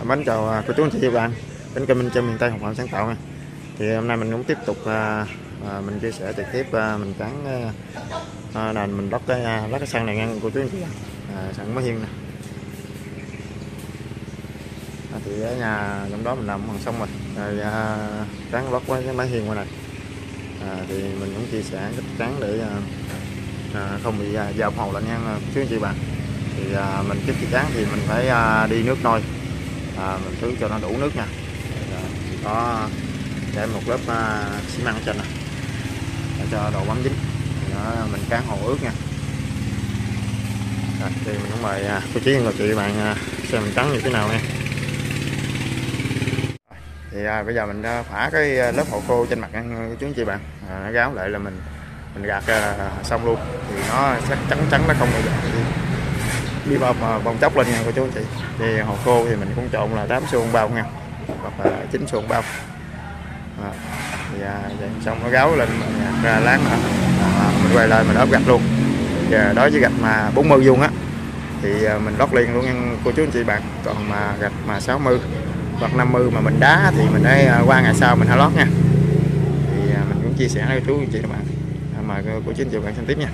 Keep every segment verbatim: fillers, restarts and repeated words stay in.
Mến chào cô chú anh chị và bạn đến kênh Minh Chơi Miền Tây Học hỏi sáng tạo nha. Thì hôm nay mình cũng tiếp tục à, à, mình chia sẻ trực tiếp à, mình cắn à, nền mình lót cái à, lót cái sàn này ngang cô chú anh chị à, sàn mới hiên nè. À, thì ở nhà trong đó mình làm bằng xong rồi rồi à, cắn lót với cái mái hiên qua này à, thì mình cũng chia sẻ cách cắn để à, à, không bị à, dao hầu lạnh nha cô chú anh chị bạn. Thì à, mình trước khi cắn thì mình phải à, đi nước nôi. À, mình cứ cho nó đủ nước nha. À, có để một lớp uh, xi măng trên này để cho độ bám dính thì nó, mình cán hồ ướt nha. Rồi, thì mình cũng mời uh, cô chú anh chị bạn uh, xem mình cắn như thế nào nha. Thì uh, bây giờ mình uh, phả cái lớp hồ khô trên mặt nha cô chú anh chị bạn. À, nó gáo lại là mình mình gạt uh, xong luôn thì nó sẽ trắng trắng, nó không bao giờ đi, đi vào bông chóc lên nha cô chú anh chị. Thì hồ khô thì mình cũng trộn là tám xuông bao nha, hoặc là chín xuông bao. À, thì à, xong nó gáo lên ra lát nữa à, mình quay lại mình ốp gạch luôn. Giờ đối với gạch mà bốn mươi vuông á thì à, mình lót liền luôn nha cô chú anh chị bạn. Còn mà gạch mà sáu mươi hoặc năm mươi mà mình đá thì mình hãy à, qua ngày sau mình hãy lót nha. Thì à, mình cũng chia sẻ với cô chú anh chị các bạn. À, mời cô chú anh chị bạn xem tiếp nha.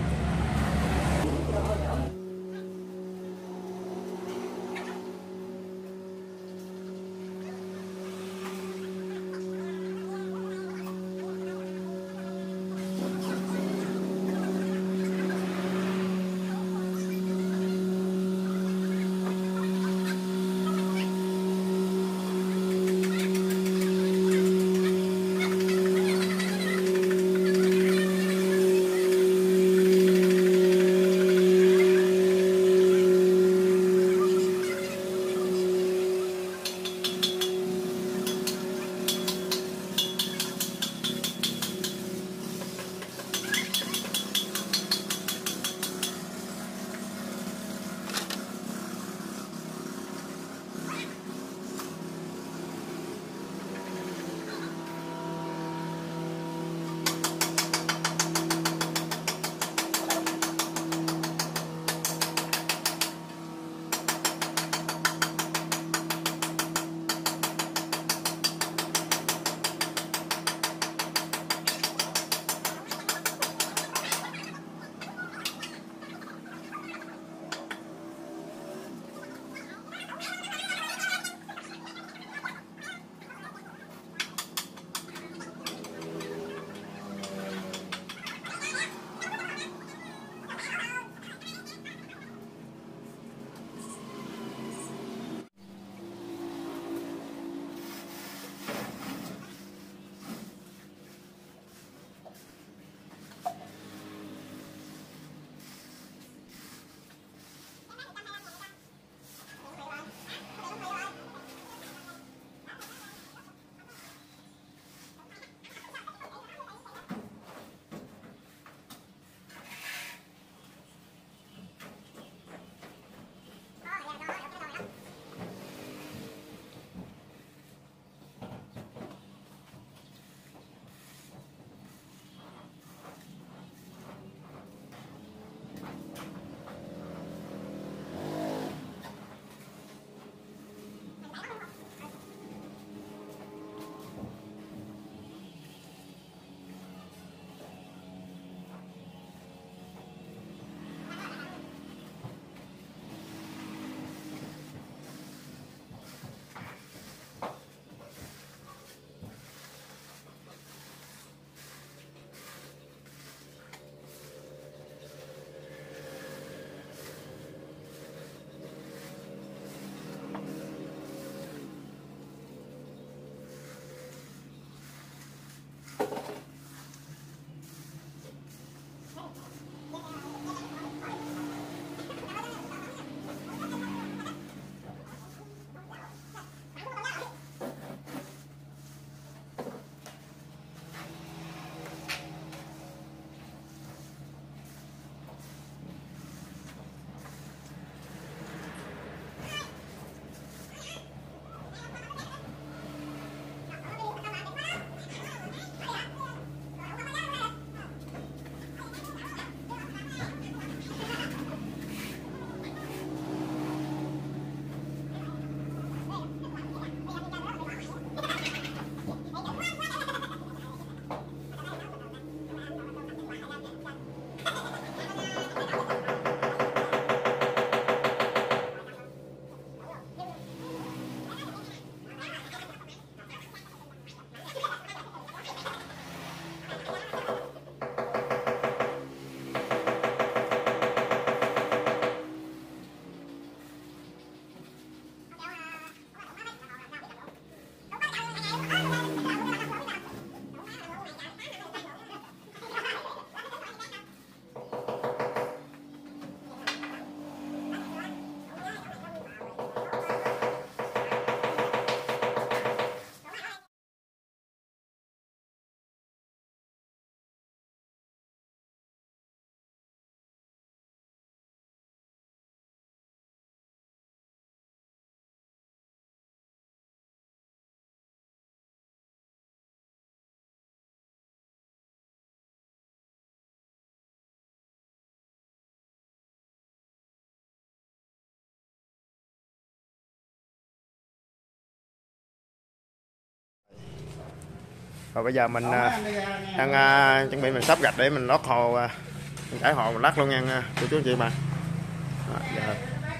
Rồi bây giờ mình đang uh, chuẩn bị mình sắp gạch để mình lót hồ, uh, mình trải hồ mình lát luôn nha cô chú anh chị bạn. Giờ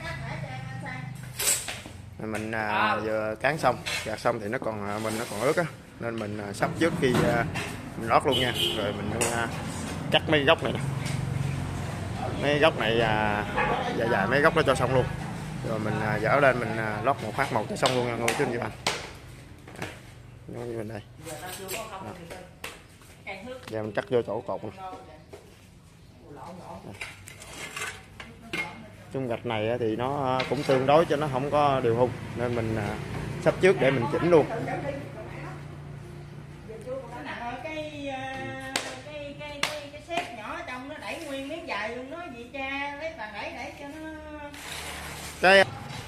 mình uh, vừa cán xong gạt xong thì nó còn uh, mình nó còn ướt á, nên mình uh, sắp trước khi uh, mình lót luôn nha. Rồi mình uh, cắt mấy góc này nè, mấy góc này uh, dài dài mấy góc đó cho xong luôn, rồi mình uh, dỡ lên mình uh, lót một phát một cho xong luôn nha cô chú anh chị bạn. Giống như bên đây. Đó. Giờ mình cắt vô chỗ cột này. Chung gạch này thì nó cũng tương đối cho nó không có đều hung, nên mình sắp trước để mình chỉnh luôn. Cái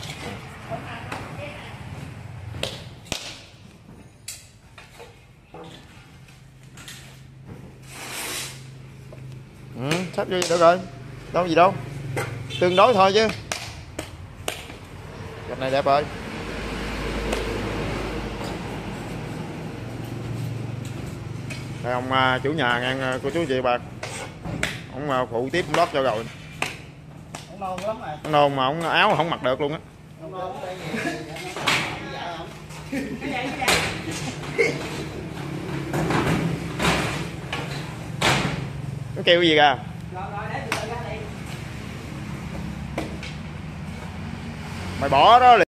ừ, sắp vô được rồi, đâu gì đâu, tương đối thôi chứ. Gạch này đẹp rồi. Đây ông uh, chủ nhà ngang cô chú chị bà, ông uh, phụ tiếp ông lót cho rồi. Ông nôn lắm rồi. Ông nôn mà ông áo không mặc được luôn á. Nó kêu gì kìa? Mày bỏ đó liền.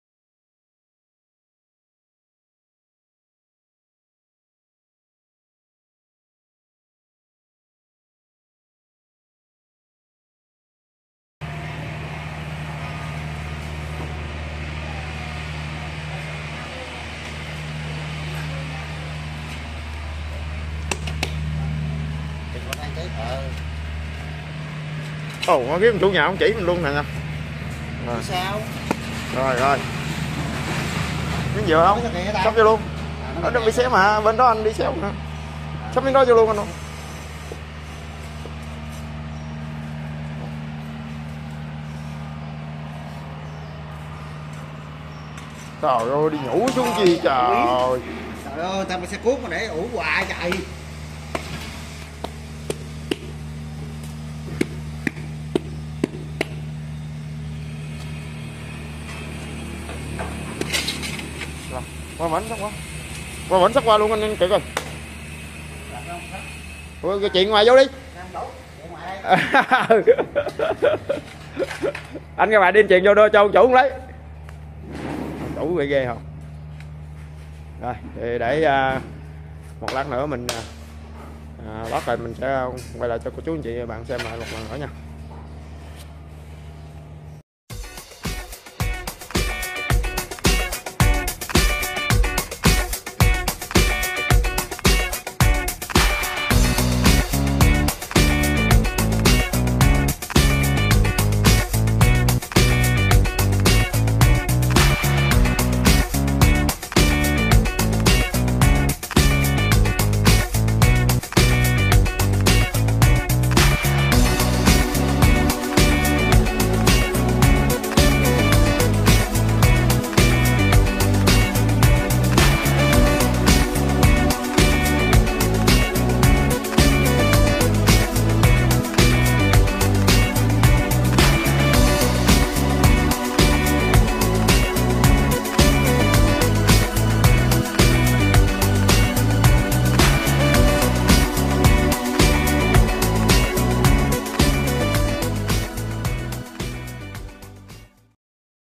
Ồ, nó kiếm chủ nhà ông chỉ mình luôn nè. Rồi. Sao? Rồi rồi. Miếng dừa không? Sắp vô luôn. Ở đó bị xéo mà, bên đó anh đi xéo mà. Sắp miếng đó vô luôn anh không? Trời ơi, đi nhủ xuống gì trời. Trời ơi, tao mà xe cuốc mà để ủ hoài trời. Qua bển sắp qua. Qua bển sắp qua luôn anh anh kìa coi. Ủa, cái chuyện ngoài vô đi. Anh các bạn đi chuyện vô đưa cho ông chủ lấy. Chủ bị ghê không? Rồi, thì để uh, một lát nữa mình uh, lót lại mình sẽ quay lại cho cô chú anh chị bạn xem lại một lần nữa nha.